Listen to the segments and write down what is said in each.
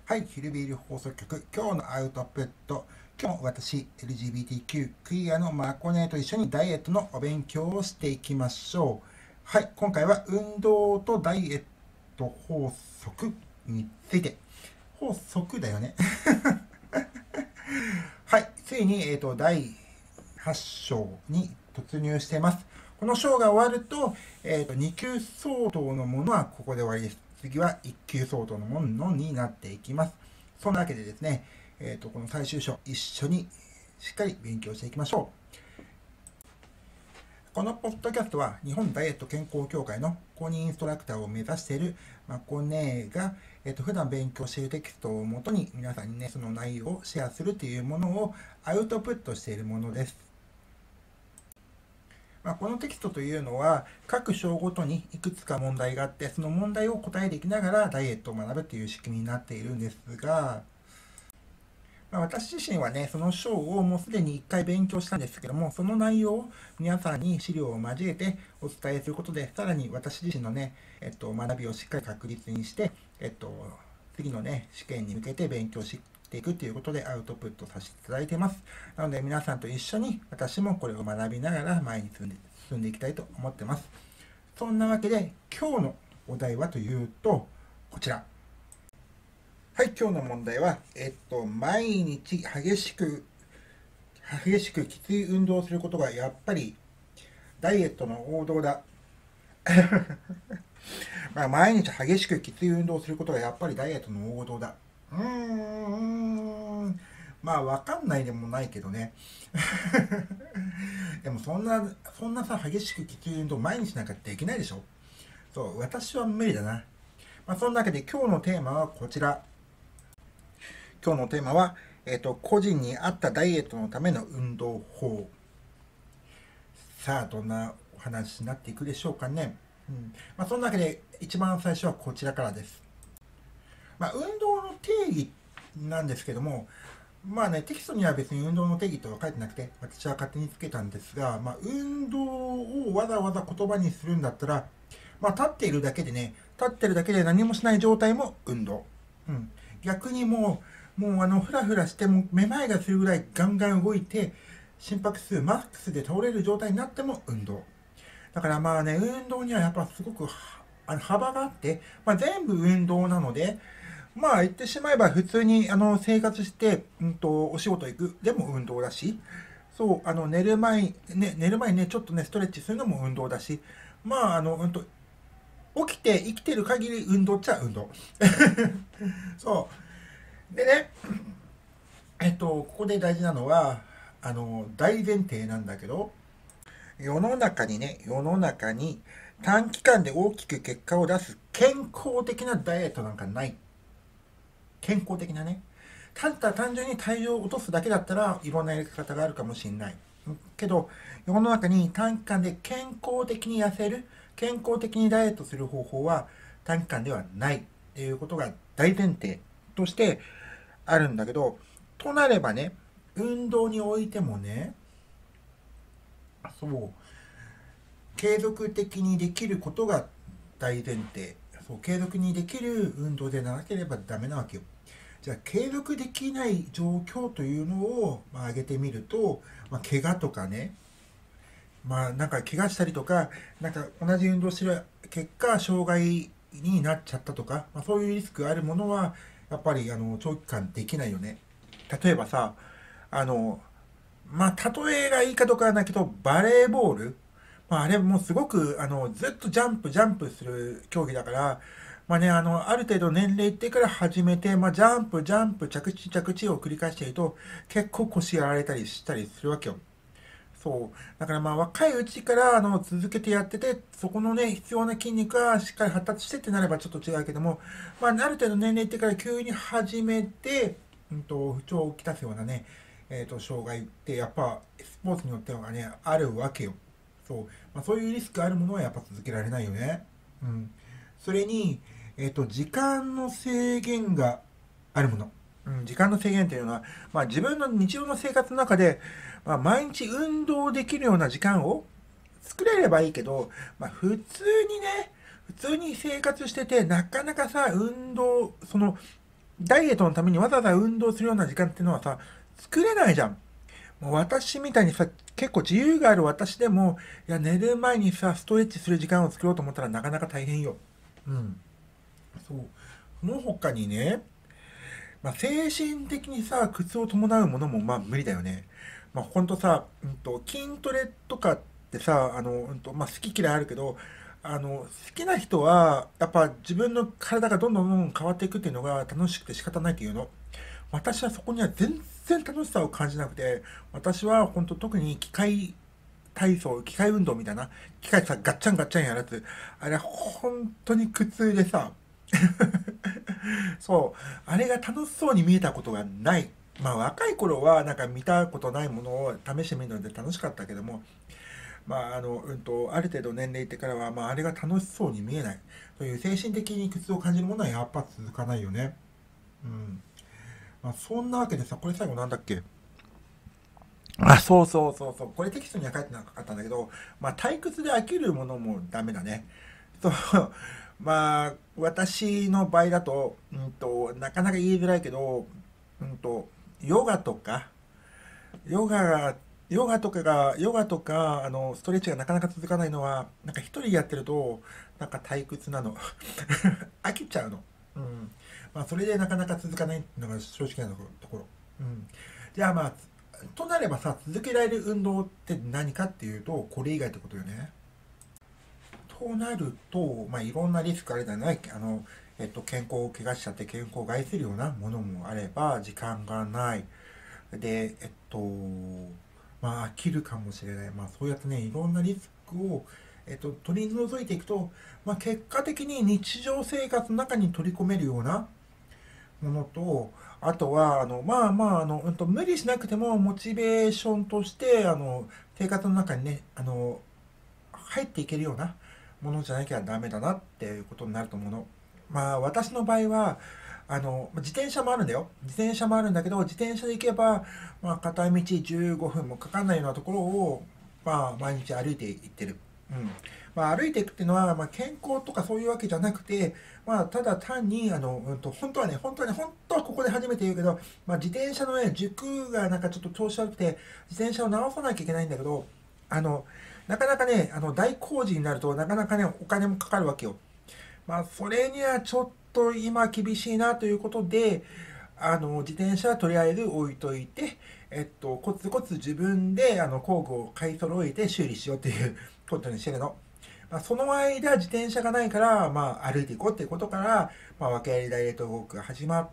はい、ヒルビール放送局、今日のアウトプット。今日も私、LGBTQ クイアのマコネと一緒にダイエットのお勉強をしていきましょう。はい、今回は運動とダイエット法則について。法則だよね。はい、ついに、第8章に突入しています。この章が終わると、2級相当のものはここで終わりです。次は1級相当のものになっていきます。そんなわけでですね、この最終章、一緒にしっかり勉強していきましょう。このポッドキャストは日本ダイエット健康協会の公認インストラクターを目指しているマコネが、普段勉強しているテキストをもとに皆さんにね、その内容をシェアするというものをアウトプットしているものです。このテキストというのは各章ごとにいくつか問題があって、その問題を答えていきながらダイエットを学ぶという仕組みになっているんですが、私自身はね、その章をもうすでに1回勉強したんですけども、その内容を皆さんに資料を交えてお伝えすることで、さらに私自身のね、学びをしっかり確立にして、次のね、試験に向けて勉強していくということでアウトプットさせていただいています。なので皆さんと一緒に私もこれを学びながら前に進んでいきたいと思ってます。そんなわけで今日のお題はというと、こちら。はい、今日の問題は、毎日激しくきつい運動をすることがやっぱりダイエットの王道だ。毎日激しくきつい運動をすることがやっぱりダイエットの王道だ。わかんないでもないけどね。でもそんなさ、激しくきつい運動毎日なんかできないでしょ。そう、私は無理だな。そんなわけで今日のテーマはこちら。今日のテーマは、個人に合ったダイエットのための運動法。さあ、どんなお話になっていくでしょうかね。そんなわけで、一番最初はこちらからです。運動の定義なんですけども、テキストには別に運動の定義とは書いてなくて、私は勝手につけたんですが、運動をわざわざ言葉にするんだったら、立っているだけで何もしない状態も運動。逆にもうふらふらしてもめまいがするぐらいガンガン動いて心拍数マックスで倒れる状態になっても運動だから運動にはやっぱすごく幅があって、全部運動なので言ってしまえば普通に生活して、お仕事行くでも運動だし、そう寝る前にねちょっとねストレッチするのも運動だし、起きて生きてる限り運動っちゃ運動そうでね、ここで大事なのは、大前提なんだけど、世の中に短期間で大きく結果を出す健康的なダイエットなんかない。健康的なね。単純に体重を落とすだけだったらいろんなやり方があるかもしれない。けど、世の中に短期間で健康的に痩せる、健康的にダイエットする方法は短期間ではないっていうことが大前提としてあるんだけど、となればね、運動においてもね、継続的にできることが大前提。継続にできる運動でなければダメなわけよ。じゃあ、継続できない状況というのを、挙げてみると、怪我とかね、怪我したりとか、同じ運動してる結果、障害になっちゃったとか、そういうリスクあるものは、やっぱり長期間できないよね。例えばさ、例えがいいかどうかはないけど、バレーボール、あれもすごく、ずっとジャンプする競技だから、ある程度年齢いってから始めて、ジャンプ、着地を繰り返していると、結構腰やられたりしたりするわけよ。だから若いうちから続けてやってて、そこのね、必要な筋肉がしっかり発達してってなればちょっと違うけども、ある程度年齢いってから急に始めて、不調をきたすようなね、障害ってやっぱスポーツによってはね、あるわけよ。そういうリスクあるものはやっぱ続けられないよね。それに、時間の制限があるもの。時間の制限というのは、自分の日常の生活の中で、毎日運動できるような時間を作れればいいけど、普通に生活してて、なかなかさ、運動、 ダイエットのためにわざわざ運動するような時間っていうのはさ、作れないじゃん。もう私みたいにさ、結構自由がある私でも、いや、寝る前にさ、ストレッチする時間を作ろうと思ったらなかなか大変よ。うん。そう。その他にね、精神的にさ、苦痛を伴うものも無理だよね。ほんとさ、筋トレとかってさ、好き嫌いあるけど、好きな人は、やっぱ自分の体がどんどん変わっていくっていうのが楽しくて仕方ないっていうの。私はそこには全然楽しさを感じなくて、私は本当特に機械体操、機械運動みたいな、機械さ、ガッチャンガッチャンやるやつ、あれ本当に苦痛でさ、そう、あれが楽しそうに見えたことがない。若い頃はなんか見たことないものを試してみるので楽しかったけども、ある程度年齢いってからは、あれが楽しそうに見えない。という精神的に苦痛を感じるものはやっぱ続かないよね。うん。そんなわけでさ、これ最後なんだっけ。そう。これテキストには書いてなかったんだけど、退屈で飽きるものもダメだね。そう。私の場合だと、なかなか言いづらいけど、ヨガとか、ヨガが、ヨガとか、ストレッチがなかなか続かないのは、なんか一人やってると、なんか退屈なの。飽きちゃうの。うん。それでなかなか続かないのが正直なところ。うん。じゃあとなればさ、続けられる運動って何かっていうと、これ以外ってことよね。となると、いろんなリスクあるじゃない。健康を怪我しちゃって健康を害するようなものもあれば、時間がない。で、飽きるかもしれない。そうやってね、いろんなリスクを、取り除いていくと、結果的に日常生活の中に取り込めるようなものと、あとは、無理しなくてもモチベーションとして、生活の中にね、入っていけるようなものじゃなきゃダメだなっていうことになると思うの。私の場合は、自転車もあるんだよ。自転車もあるんだけど、自転車で行けば、片道15分もかかんないようなところを、毎日歩いて行ってる。うん。歩いていくっていうのは、健康とかそういうわけじゃなくて、ただ単に、本当はここで初めて言うけど、自転車のね、軸がなんかちょっと調子悪くて、自転車を直さなきゃいけないんだけど、あの、なかなかね、大工事になると、なかなかね、お金もかかるわけよ。それにはちょっと今厳しいなということで、自転車はとりあえず置いといて、コツコツ自分で、工具を買い揃えて修理しようっていうことにしてるの。その間、自転車がないから、歩いていこうっていうことから、訳ありダイエットウォークが始まって、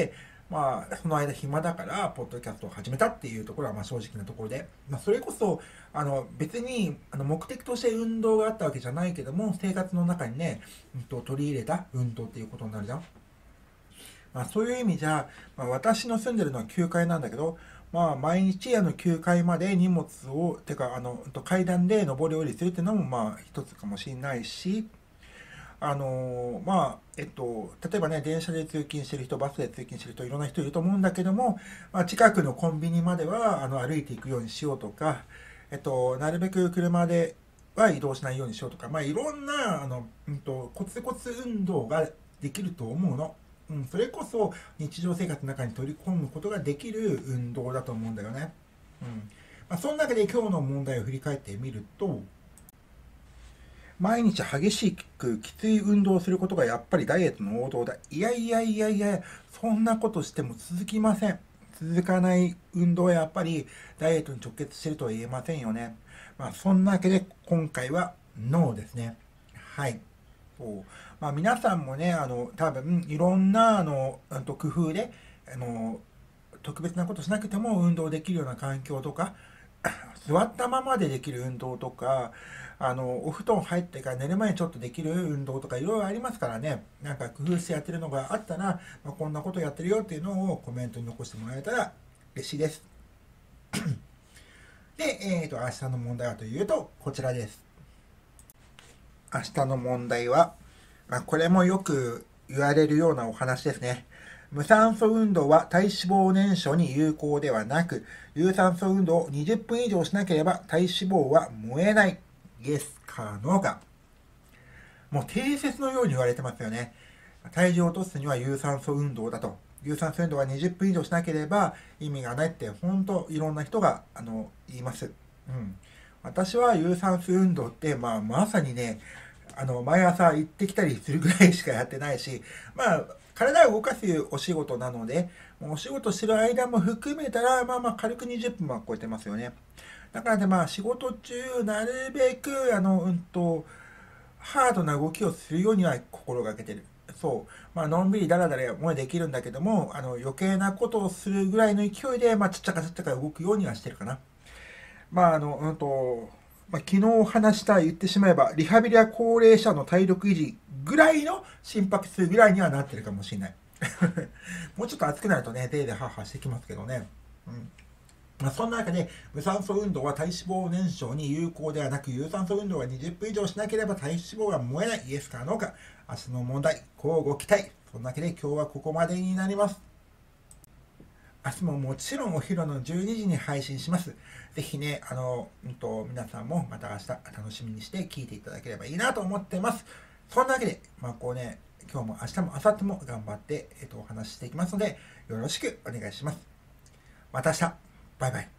その間暇だから、ポッドキャストを始めたっていうところは、正直なところで、それこそ、別に、目的として運動があったわけじゃないけども、生活の中にね、取り入れた運動っていうことになるじゃん。そういう意味じゃ、私の住んでるのは9階なんだけど、毎日9階まで荷物を、てか、階段で上り下りするっていうのも、一つかもしれないし、例えばね、電車で通勤してる人、バスで通勤してる人、いろんな人いると思うんだけども、近くのコンビニまでは、歩いていくようにしようとか、なるべく車では移動しないようにしようとか、いろんな、コツコツ運動ができると思うの。うん、それこそ日常生活の中に取り込むことができる運動だと思うんだよね。うん。その中で今日の問題を振り返ってみると、毎日激しくきつい運動をすることがやっぱりダイエットの王道だ。いや、そんなことしても続きません。続かない運動はやっぱりダイエットに直結してるとは言えませんよね。そんなわけで今回はノーですね。はい。そう。皆さんもね、多分いろんな、工夫で、あの、特別なことしなくても運動できるような環境とか、座ったままでできる運動とか、お布団入ってから寝る前にちょっとできる運動とかいろいろありますからね、なんか工夫してやってるのがあったら、こんなことやってるよっていうのをコメントに残してもらえたら嬉しいです。で、明日の問題はというと、こちらです。明日の問題は、これもよく言われるようなお話ですね。無酸素運動は体脂肪燃焼に有効ではなく、有酸素運動を20分以上しなければ体脂肪は燃えない。イエスかノーか。もう定説のように言われてますよね。体重を落とすには有酸素運動だと。 有酸素運動は20分以上しなければ意味がないって本当いろんな人が言います。私は有酸素運動って、まさにね、毎朝行ってきたりするぐらいしかやってないし、体を動かすお仕事なので、もうお仕事してる間も含めたら、軽く20分は超えてますよね。だからね、仕事中、なるべく、ハードな動きをするようには心がけてる。そう。のんびりだらだらもできるんだけども、余計なことをするぐらいの勢いで、ちっちゃかちっちゃか動くようにはしてるかな。昨日話した言ってしまえば、リハビリや高齢者の体力維持ぐらいの心拍数ぐらいにはなってるかもしれない。もうちょっと暑くなるとね、デーでハーハーしてきますけどね。そんな中で、無酸素運動は体脂肪燃焼に有効ではなく、有酸素運動は20分以上しなければ体脂肪が燃えない。イエスかノーか。明日の問題、乞うご期待。そんなわけで今日はここまでになります。明日ももちろんお昼の12時に配信します。ぜひね、皆さんもまた明日楽しみにして聞いていただければいいなと思ってます。そんなわけで、今日も明日も明後日も頑張って、お話ししていきますので、よろしくお願いします。また明日。バイバイ。